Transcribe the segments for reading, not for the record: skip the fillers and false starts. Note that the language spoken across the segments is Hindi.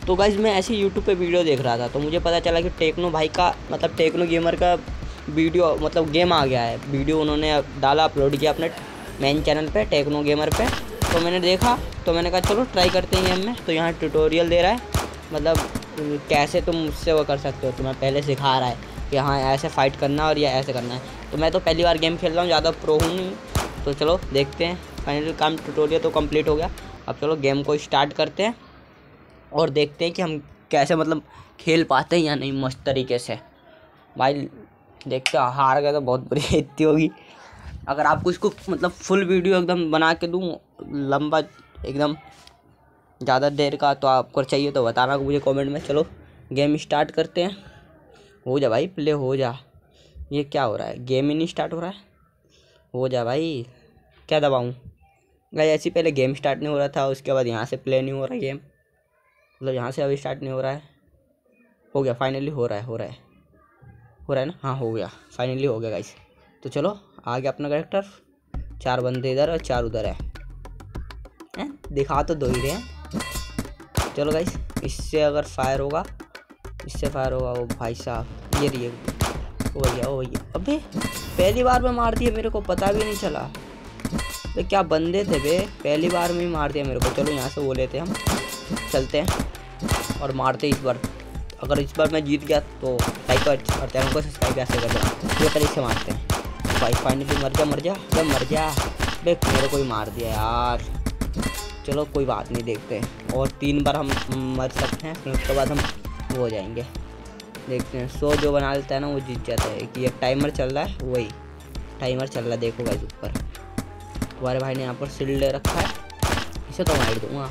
तो गाइज़ मैं ऐसे यूट्यूब पे वीडियो देख रहा था, तो मुझे पता चला कि टेक्नो भाई का मतलब टेक्नो गेमर का वीडियो मतलब गेम आ गया है। वीडियो उन्होंने डाला, अपलोड किया अपने मेन चैनल पे टेक्नो गेमर पे। तो मैंने देखा, तो मैंने कहा चलो ट्राई करते हैं गेम में। तो यहाँ ट्यूटोरियल दे रहा है, मतलब कैसे तुम मुझसे वो कर सकते हो। तो मैं पहले सिखा रहा है कि हाँ ऐसे फाइट करना और या ऐसे करना है। तो मैं तो पहली बार गेम खेल रहा हूँ, ज़्यादा प्रो हूँ नहीं। तो चलो देखते हैं। फाइनली काम ट्यूटोरियल तो कंप्लीट हो गया। अब चलो गेम को स्टार्ट करते हैं और देखते हैं कि हम कैसे मतलब खेल पाते हैं या नहीं मस्त तरीके से। भाई देखते हैं, हार गए तो बहुत बुरी इतनी होगी। अगर आपको इसको मतलब फुल वीडियो एकदम बना के दूँ लंबा एकदम ज़्यादा देर का, तो आपको चाहिए तो बताना मुझे कमेंट में। चलो गेम स्टार्ट करते हैं। हो जा भाई, प्ले हो जा। ये क्या हो रहा है, गेम ही नहीं स्टार्ट हो रहा है। हो जा भाई, क्या दबाऊँ भाई? ऐसे पहले गेम स्टार्ट नहीं हो रहा था, उसके बाद यहाँ से प्ले नहीं हो रहा गेम, मतलब यहाँ से अभी स्टार्ट नहीं हो रहा है। हो गया फाइनली, हो रहा है ना? हाँ हो गया, फाइनली हो गया गाइस। तो चलो आ गया अपना कैरेक्टर। 4 बंदे इधर और 4 उधर है। दिखा तो दो ही रहे हैं। चलो गाइस, इससे अगर फायर होगा, इससे फायर होगा। वो भाई साहब ये रही, ओ भैया अबे पहली बार में मार दिया, मेरे को पता भी नहीं चला। तो क्या बंदे थे बे, पहली बार में ही मार दिया मेरे को। चलो यहाँ से वो लेते हैं, हम चलते हैं और मारते इस बार। अगर इस बार मैं जीत गया तो लाइक और चैनल को सब्सक्राइब ऐसे कर देना। ये तरीके से मारते हैं भाई। फाइनली मर जा बे, मेरे को ही मार दिया यार। चलो कोई बात नहीं, देखते हैं और 3 बार हम मर सकते हैं, फिर उसके बाद हम वो हो जाएंगे। देखते हैं 100 जो बना लेता है ना वो जीत जाता है। कि एक टाइमर चल रहा है, वही टाइमर चल रहा है। देखो गाइस ऊपर तुम्हारे भाई ने यहाँ पर शील्ड ले रखा है, इसे तो मार दूँगा।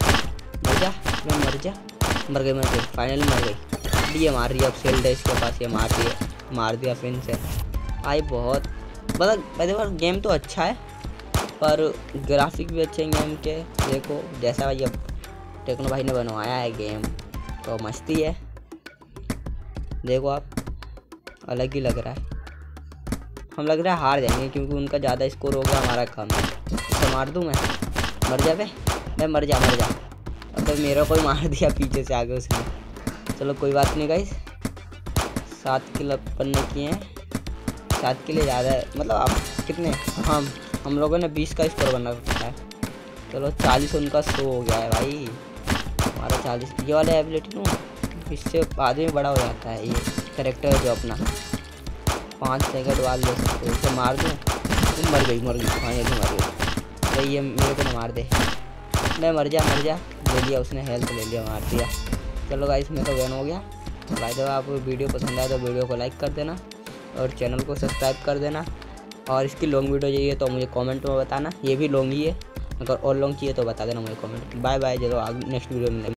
मर गई फाइनली मर गई। ये मार रही है, अब शील्ड है इसके पास, ये मार दिया फिर से। भाई बहुत मतलब गेम तो अच्छा है, पर ग्राफिक भी अच्छे हैं गेम के। देखो जैसा भाई अब टेक्नो भाई ने बनवाया है गेम, तो मस्ती है। देखो आप, अलग ही लग रहा है। हम लग रहा है हार जाएंगे क्योंकि उनका ज़्यादा स्कोर हो गया, हमारा कम है। इसे मार दूँ मैं? मर जा बे, मर जा। अब तो मेरा कोई मार दिया पीछे से आगे उसने। चलो कोई बात नहीं गाइस, 7 किल अपन ने किए हैं। 7 किल ज़्यादा है, मतलब आप कितने, हम लोगों ने 20 का स्कोर बना रखा है। चलो 40 उनका 100 हो गया है भाई, हमारा 40। ये वाले एबिलिटी ना, इससे आदमी बड़ा हो जाता है। ये कैरेक्टर है जो अपना 5 सेकंड बाद ले सकते हो। इसे मार दूँ? मर गई। हाँ ये भी मर गई भाई, ये मेरे को ना मार दे। मैं मर जा। ले लिया उसने, हेल्थ ले लिया, मार दिया। चलो गाइस मैं तो विन हो गया। भाई जब आपको वीडियो पसंद आए तो वीडियो को लाइक कर देना और चैनल को सब्सक्राइब कर देना। और इसकी लॉन्ग वीडियो चाहिए तो मुझे कमेंट में बताना, ये भी लॉन्ग ही है। अगर और लॉन्ग चाहिए तो बता देना मुझे कमेंट। बाय बाय, चलो नेक्स्ट वीडियो में मिलेंगे।